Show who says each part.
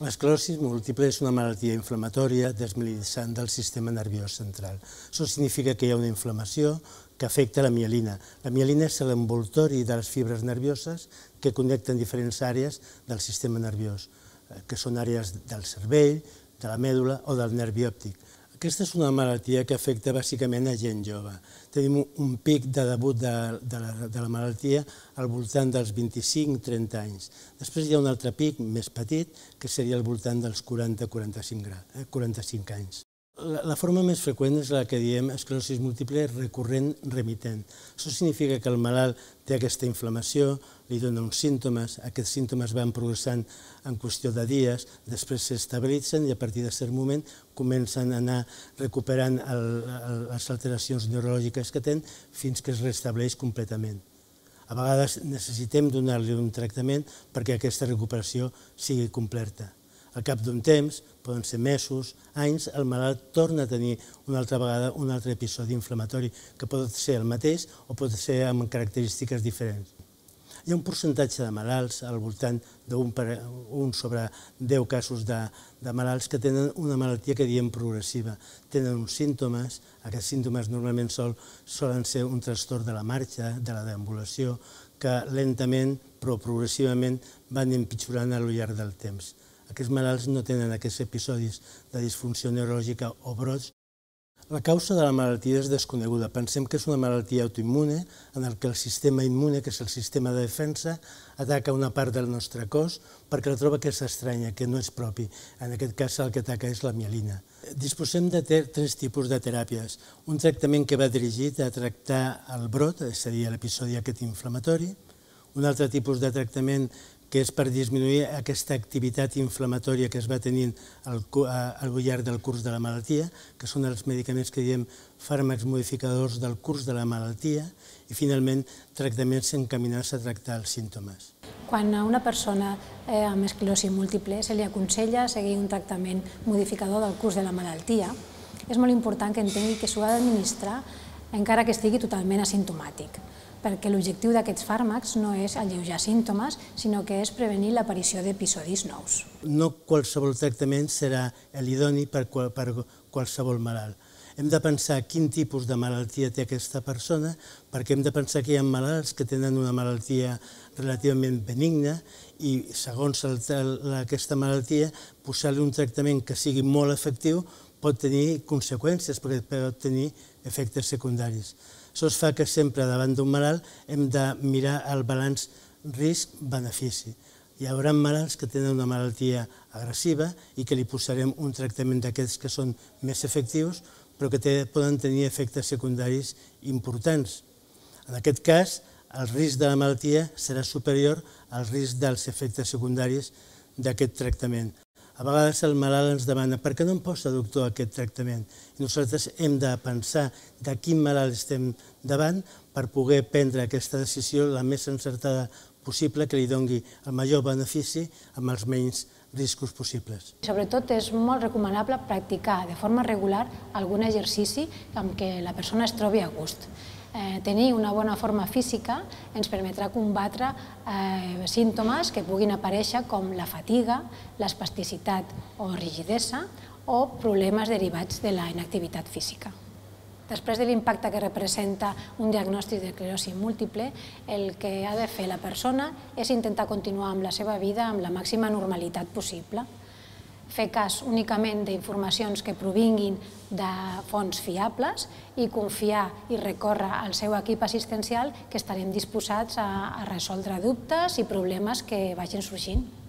Speaker 1: L'esclerosi múltiple és una malaltia inflamatòria desmilinitzant del sistema nerviós central. Això significa que hi ha una inflamació que afecta la mielina. La mielina és l'envoltori de les fibres nervioses que connecten diferents àrees del sistema nerviós, que són àrees del cervell, de la mèdula o del nervi òptic. Aquesta és una malaltia que afecta bàsicament a gent jove. Tenim un pic de debut de la malaltia al voltant dels 25-30 anys. Després hi ha un altre pic més petit, que seria al voltant dels 40-45 anys. La forma més freqüent és la que diem esclerosi múltiple recurrent remitent. Això significa que el malalt té aquesta inflamació, li dona uns símptomes, aquests símptomes van progressant en qüestió de dies, després s'estabilitzen i a partir de cert moment comencen a anar recuperant les alteracions neurològiques que tenen fins que es restableix completament. A vegades necessitem donar-li un tractament perquè aquesta recuperació sigui completa. Al cap d'un temps, poden ser mesos, anys, el malalt torna a tenir una altra vegada un altre episodi inflamatori que pot ser el mateix o pot ser amb característiques diferents. Hi ha un percentatge de malalts al voltant d'un sobre 10 casos de malalts que tenen una malaltia que diem progressiva. Tenen uns símptomes, aquests símptomes normalment solen ser un trastorn de la marxa, de la deambulació, que lentament però progressivament van empitjorant al llarg del temps. Aquests malalts no tenen aquests episodis de disfunció neurològica o brots. La causa de la malaltia és desconeguda. Pensem que és una malaltia autoimmune en què el sistema immune, que és el sistema de defensa, ataca una part del nostre cos perquè la troba que és estranya, que no és propi. En aquest cas el que ataca és la mielina. Disposem de tres tipus de teràpies. Un tractament que va dirigit a tractar el brot, és a dir, l'episodi aquest inflamatori. Un altre tipus de tractament que és per disminuir aquesta activitat inflamatòria que es va tenint al llarg del curs de la malaltia, que són els medicaments que diem fàrmacs modificadors del curs de la malaltia, i finalment tractaments encaminats a tractar els símptomes.
Speaker 2: Quan a una persona amb esclerosi múltiple se li aconsella seguir un tractament modificador del curs de la malaltia, és molt important que entengui que s'ho ha d'administrar encara que estigui totalment asimptomàtic, perquè l'objectiu d'aquests fàrmacs no és alleujar símptomes, sinó que és prevenir l'aparició d'episodis nous.
Speaker 1: No qualsevol tractament serà l'idoni per qualsevol malalt. Hem de pensar quin tipus de malaltia té aquesta persona, perquè hem de pensar que hi ha malalts que tenen una malaltia relativament benigna i, segons aquesta malaltia, posar-li un tractament que sigui molt efectiu pot tenir conseqüències, perquè pot tenir efectes secundaris. Això es fa que sempre davant d'un malalt hem de mirar el balanç risc-benefici. Hi haurà malalts que tenen una malaltia agressiva i que li posarem un tractament d'aquests que són més efectius, però que poden tenir efectes secundaris importants. En aquest cas, el risc de la malaltia serà superior al risc dels efectes secundaris d'aquest tractament. A vegades el malalt ens demana per què no em posa, doctor, aquest tractament? I nosaltres hem de pensar de quin malalt estem davant per poder prendre aquesta decisió la més encertada possible que li doni el major benefici amb els menys riscos possibles.
Speaker 2: Sobretot és molt recomanable practicar de forma regular algun exercici amb què la persona es trobi a gust. Tenir una bona forma física ens permetrà combatre símptomes que puguin aparèixer com la fatiga, l'espasticitat o rigidesa o problemes derivats de la inactivitat física. Després de l'impacte que representa un diagnòstic d'esclerosi múltiple, el que ha de fer la persona és intentar continuar amb la seva vida amb la màxima normalitat possible. Fer cas únicament d'informacions que provinguin de fonts fiables i confiar i recórrer al seu equip assistencial, que estarem disposats a resoldre dubtes i problemes que vagin sorgint.